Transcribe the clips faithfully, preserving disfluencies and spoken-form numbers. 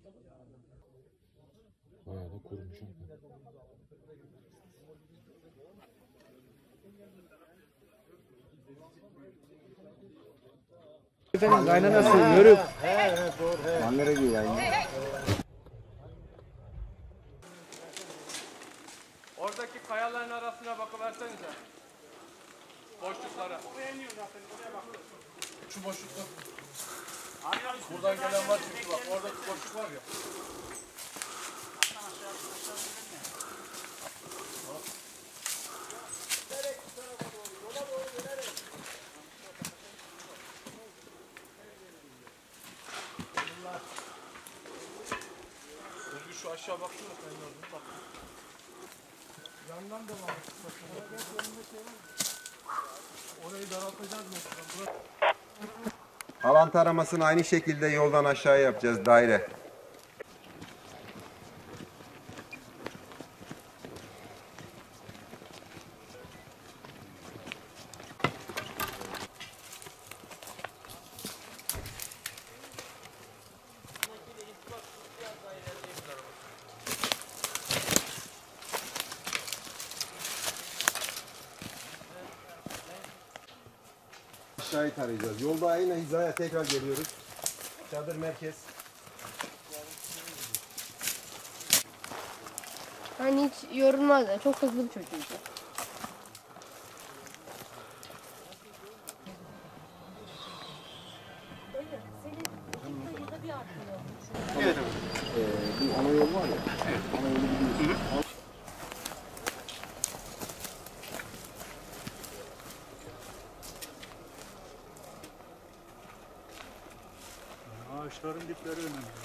Bayağı da kurumuş. Efendim kaynanası yörük. He he doğru he. Manlara gidiyor yani. Oradaki kayaların arasına bakıversanıza. Boşluklara. Şu boşlukta. Buradan gelen var çünkü bak oradaki boşluk var ya. Özgür şu aşağı baksana sen gördün bak. Yandan devam et. Orayı daraltacağız mı? Alan taramasını aynı şekilde yoldan aşağıya yapacağız, daire. Aşağıyı tarayacağız. Yolda aynı hizaya tekrar geliyoruz. Çadır merkez. Hani hiç yorulmaz ya. Çok hızlı bir çocuk. Evet. Ee, bir ana yol var ya. Evet. Ana yolu biliyorsun. Hı hı. Ağaçların dipleri önemli.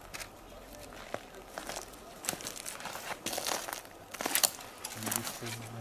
Şimdi